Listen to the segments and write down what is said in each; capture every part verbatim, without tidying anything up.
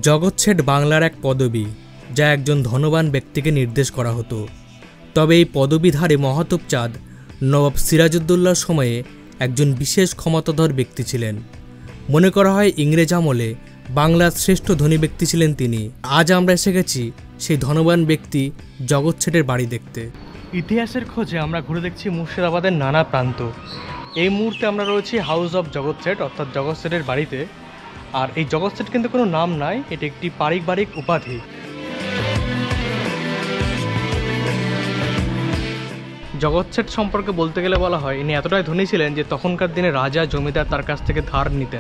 জগৎ শেঠ বাংলার এক পদবী, যা একজন ধনবান ব্যক্তিকে নির্দেশ করা হতো। তবে এই পদবীধারী মহাতব চাঁদ নবাব সিরাজউদ্দৌলার সময়ে একজন বিশেষ ক্ষমতাধর ব্যক্তি ছিলেন। মনে করা হয় ইংরেজ আমলে বাংলার শ্রেষ্ঠ ধনী ব্যক্তি ছিলেন তিনি। আজ আমরা এসে গেছি সেই ধনবান ব্যক্তি জগৎ শেঠের বাড়ি দেখতে। ইতিহাসের খোঁজে আমরা ঘুরে দেখছি মুর্শিদাবাদের নানা প্রান্ত। এই মুহূর্তে আমরা রয়েছি হাউস অফ জগৎ শেঠ অর্থাৎ জগৎ শেঠের বাড়িতে। আর এই জগৎ শেঠ কিন্তু কোনো নাম নাই, এটি একটি পারিবারিক উপাধি। জগৎ শেঠ সম্পর্কে বলতে গেলে বলা হয় ইনি এতটাই ধনী ছিলেন যে তখনকার দিনে রাজা জমিদার তার কাছ থেকে ধার নিতেন।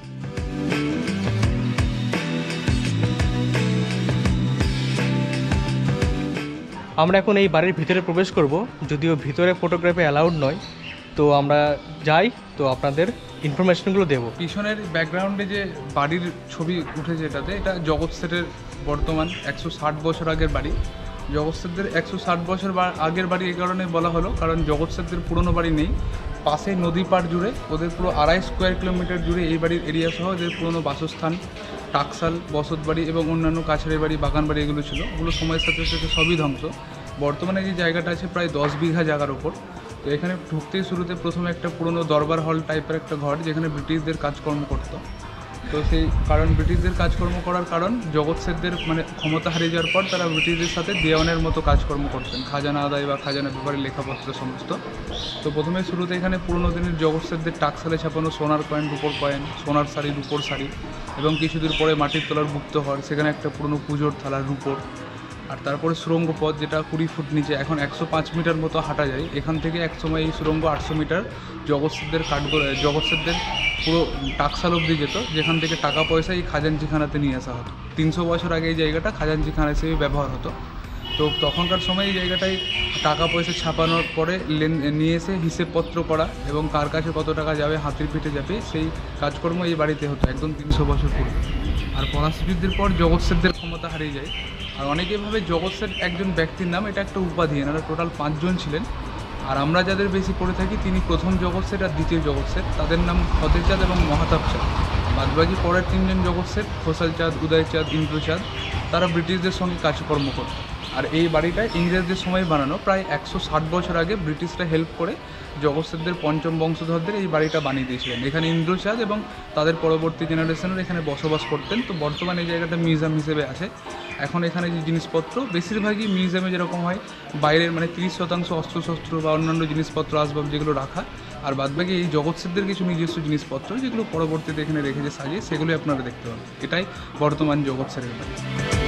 আমরা এখন এই বাড়ির ভিতরে প্রবেশ করব, যদিও ভিতরে ফটোগ্রাফি অ্যালাউড নয়। তো আমরা যাই, তো আপনাদের ইনফরমেশনগুলো দেবো। পিছনের ব্যাকগ্রাউন্ডে যে বাড়ির ছবি উঠেছে এটাতে, এটা জগৎ শেঠের বর্তমান একশো ষাট বছর আগের বাড়ি। জগৎ শেঠদের একশো ষাট বছর আগের বাড়ি এই কারণে বলা হলো কারণ জগৎ শেঠদের পুরনো বাড়ি নেই। পাশে নদী পাড় জুড়ে ওদের পুরো আড়াই স্কোয়ার কিলোমিটার জুড়ে এই বাড়ির এরিয়া সহ ওদের পুরনো বাসস্থান, টাকশাল, বসত বাড়ি এবং অন্যান্য কাছাড়ি বাড়ি, বাগান বাড়ি এগুলো ছিল। ওগুলো সময়ের সাথে সাথে সবই ধ্বংস। বর্তমানে যে জায়গাটা আছে প্রায় দশ বিঘা জায়গার ওপর। তো এখানে ঢুকতেই শুরুতে প্রথমে একটা পুরনো দরবার হল টাইপের একটা ঘর, যেখানে ব্রিটিশদের কাজকর্ম করতো। তো সেই কারণ ব্রিটিশদের কাজকর্ম করার কারণ জগৎ শেঠদের মানে ক্ষমতা হারিয়ে যাওয়ার পর তারা ব্রিটিশদের সাথে দেওয়ানের মতো কাজকর্ম করতেন, খাজানা আদায় বা খাজানা ব্যাপারে লেখাপত্র সমস্ত। তো প্রথমে শুরুতে এখানে পুরনো দিনের জগৎ শেঠদের টাকশালে ছাপানো সোনার কয়েন, রূপোর কয়েন, সোনার শাড়ি, রূপোর শাড়ি এবং কিছুদূর পরে মাটির তলার গুপ্তঘর, সেখানে একটা পুরনো পুজোর থালা রূপোর। আর তারপরে সুরঙ্গ পথ, যেটা কুড়ি ফুট নিচে, এখন একশো পাঁচ মিটার মতো হাঁটা যায়। এখান থেকে একসময় এই সুরঙ্গ আটশো মিটার জগৎ শেঠদের কাঠগোলা জগৎ শেঠদের পুরো টাকশাল অবধি যেত, যেখান থেকে টাকা পয়সা এই খাজাঞ্চিখানাতে নিয়ে আসা হতো। তিনশো বছর আগে এই জায়গাটা খাজাঞ্চিখানা হিসেবে ব্যবহার হতো। তো তখনকার সময় এই জায়গাটায় টাকা পয়সা ছাপানোর পরে লেন নিয়ে এসে হিসেবপত্র করা এবং কার কাছে কত টাকা যাবে, হাতির পিঠে যাবে, সেই কাজকর্ম এই বাড়িতে হতো একদম তিনশো বছর পূর্বে। আর পলাশী যুদ্ধের পর জগৎ শেঠদের ক্ষমতা হারিয়ে যায়। আর অনেকেই ভাবে জগৎ শেঠ একজন ব্যক্তির নাম, এটা একটা উপাধি। এনারা টোটাল পাঁচজন ছিলেন। আর আমরা যাদের বেশি পড়ে থাকি তিনি প্রথম জগৎ শেঠ আর দ্বিতীয় জগৎ শেঠ, তাদের নাম ফতেহ চাঁদ এবং মহাতাব চাঁদ। বাদবাকি পরের তিনজন জগৎ শেঠ, খোসাল চাঁদ, উদয় চাঁদ, ইন্দ্র চাঁদ, তারা ব্রিটিশদের সঙ্গে কাজকর্ম করত। আর এই বাড়িটা ইংরেজদের সময় বানানো, প্রায় একশো ষাট বছর আগে ব্রিটিশরা হেল্প করে জগৎ শেঠদের পঞ্চম বংশধরদের এই বাড়িটা বানিয়ে দিয়েছিলেন। এখানে ইন্দ্র চাঁদ এবং তাদের পরবর্তী জেনারেশনের এখানে বসবাস করতেন। তো বর্তমানে এই জায়গাটা মিউজিয়াম হিসেবে আছে। এখন এখানে যে জিনিসপত্র বেশিরভাগই মিউজিয়ামে যেরকম হয় বাইরের মানে তিরিশ শতাংশ অস্ত্রশস্ত্র বা অন্যান্য জিনিসপত্র আসবাব যেগুলো রাখা, আর বাদবাকি এই জগৎ শেঠদের কিছু নিজস্ব জিনিসপত্র যেগুলো পরবর্তীতে এখানে রেখেছে সাজিয়ে, সেগুলোই আপনারা দেখতে পাবেন। এটাই বর্তমান জগৎ শেঠের বাড়ি।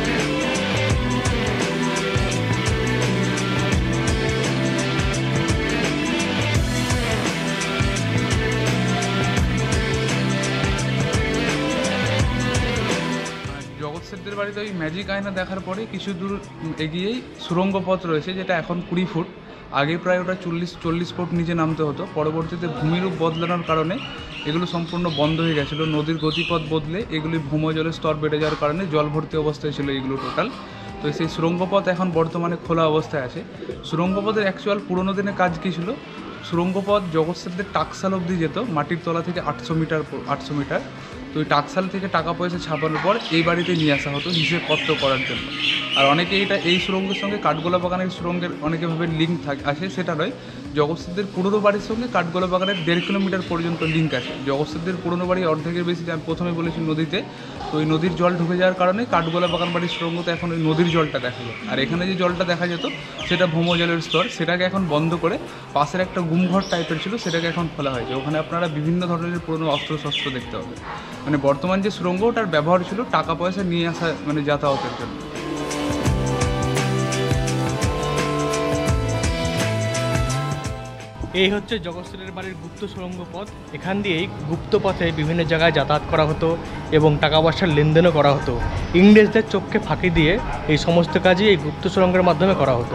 জগৎ শেঠদের বাড়িতে ওই ম্যাজিক আয়না দেখার পরে কিছু দূর এগিয়েই সুরঙ্গ পথ রয়েছে, যেটা এখন কুড়ি ফুট। আগে প্রায় ওটা চল্লিশ চল্লিশ ফুট নিচে নামতে হতো। পরবর্তীতে ভূমিরূপ বদলানোর কারণে এগুলো সম্পূর্ণ বন্ধ হয়ে গেছিলো। নদীর গতিপথ বদলে এগুলি ভূমজলের স্তর বেড়ে যাওয়ার কারণে জল ভর্তি অবস্থায় ছিল এগুলো টোটাল। তো সেই সুরঙ্গপথ এখন বর্তমানে খোলা অবস্থায় আছে। সুরঙ্গপথের অ্যাকচুয়াল পুরোনো দিনে কাজ কী ছিল, সুরঙ্গপথ জগৎ শেঠদের টাকশাল অবধি যেত, মাটির তলা থেকে আটশো মিটার আটশো মিটার তো ওই টাকশাল থেকে টাকা পয়সা ছাপানোর পর এই বাড়িতে নিয়ে আসা হতো হিসেবপত্র করার জন্য। আর অনেকে এটা এই সুরঙ্গের সঙ্গে কাঠগোলা বাগানের সুরঙ্গের অনেকেভাবে লিঙ্ক থাকে আছে, সেটা নয়। জগৎ শেঠদের পুরনো বাড়ির সঙ্গে কাঠগোলা বাগানের দেড় কিলোমিটার পর্যন্ত লিঙ্ক আছে। জগৎ শেঠদের পুরনো বাড়ি অর্ধেকের বেশি, আমি প্রথমে বলেছি নদীতে, তো ওই নদীর জল ঢুকে যাওয়ার কারণে কাঠগোলা বাগান বাড়ির সুরঙ্গতে এখন ওই নদীর জলটা দেখা যায়। আর এখানে যে জলটা দেখা যেত সেটা ভৌমজলের স্তর, সেটাকে এখন বন্ধ করে পাশের একটা গুমঘর টাইপের ছিল সেটাকে এখন খোলা হয়েছে। ওখানে আপনারা বিভিন্ন ধরনের পুরনো অস্ত্রশস্ত্র দেখতে পাবেন। মানে বর্তমান যে সুরঙ্গ ওটার ব্যবহার ছিল টাকা পয়সা নিয়ে আসা মানে যাতায়াতের জন্য। এই হচ্ছে জগৎ শেঠের বাড়ির গুপ্ত সুরঙ্গ পথ। এখান দিয়েই গুপ্ত পথে বিভিন্ন জায়গায় যাতায়াত করা হতো এবং টাকা পয়সার লেনদেনও করা হতো। ইংরেজদের চোখকে ফাঁকি দিয়ে এই সমস্ত কাজই এই গুপ্ত সুরঙ্গের মাধ্যমে করা হতো।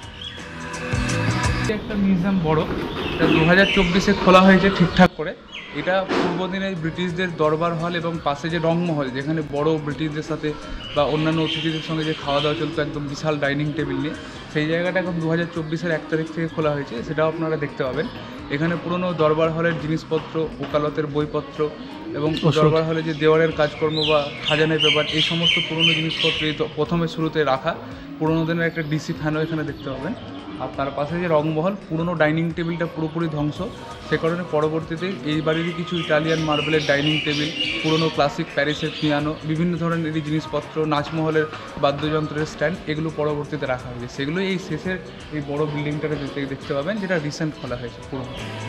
একটা মিউজিয়াম বড়, এটা দু হাজার চব্বিশে খোলা হয়েছে ঠিকঠাক করে। এটা পূর্বদিনে ব্রিটিশদের দরবার হল এবং পাশে যে রংমহল, যেখানে বড় ব্রিটিশদের সাথে বা অন্যান্য অতিথিদের সঙ্গে যে খাওয়া দাওয়া চলতো একদম বিশাল ডাইনিং টেবিল নিয়ে, সেই জায়গাটা এখন দু হাজার চব্বিশের এক তারিখ থেকে খোলা হয়েছে, সেটাও আপনারা দেখতে পাবেন। এখানে পুরনো দরবার হলের জিনিসপত্র, ওকালতের বইপত্র এবং দরবার হলে যে দেওয়ালের কাজকর্ম বা খাজানের ব্যাপার, এই সমস্ত পুরনো জিনিসপত্র এই তো প্রথমে শুরুতে রাখা। পুরোনো দিনের একটা ডিসি ফ্যানও এখানে দেখতে পাবেন। আর তার পাশে যে রংমহল, পুরনো ডাইনিং টেবিলটা পুরোপুরি ধ্বংস, সে কারণে পরবর্তীতে এই বাড়িরই কিছু ইটালিয়ান মার্বেলের ডাইনিং টেবিল, পুরনো ক্লাসিক প্যারিসের পিয়ানো, বিভিন্ন ধরনের এই জিনিসপত্র, নাচমহলের বাদ্যযন্ত্রের স্ট্যান্ড, এগুলো পরবর্তীতে রাখা হয়েছে। সেগুলো এই শেষের এই বড় বিল্ডিংটাকে দেখতে পাবেন, যেটা রিসেন্ট খোলা হয়েছে পুরনো।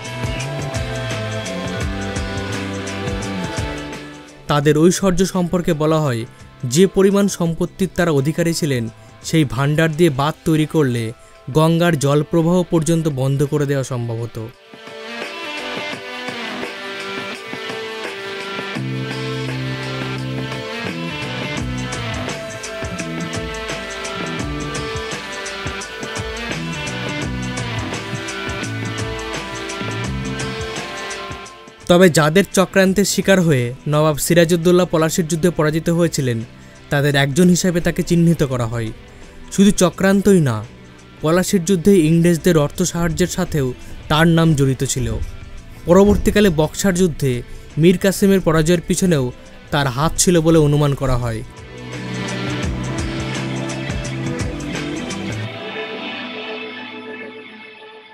তাদের ঐশ্বর্য সম্পর্কে বলা হয়, যে পরিমাণ সম্পত্তির তারা অধিকারী ছিলেন, সেই ভাণ্ডার দিয়ে বাঁধ তৈরি করলে গঙ্গার জলপ্রবাহ পর্যন্ত বন্ধ করে দেওয়া সম্ভব হতো। তবে যাদের চক্রান্তের শিকার হয়ে নবাব সিরাজউদ্দৌলা পলাশির যুদ্ধে পরাজিত হয়েছিলেন, তাদের একজন হিসাবে তাকে চিহ্নিত করা হয়। শুধু চক্রান্তই না, পলাশির যুদ্ধে ইংরেজদের অর্থ সাহায্যের সাথেও তার নাম জড়িত ছিল। পরবর্তীকালে বক্সার যুদ্ধে মীর কাসেমের পরাজয়ের পিছনেও তার হাত ছিল বলে অনুমান করা হয়।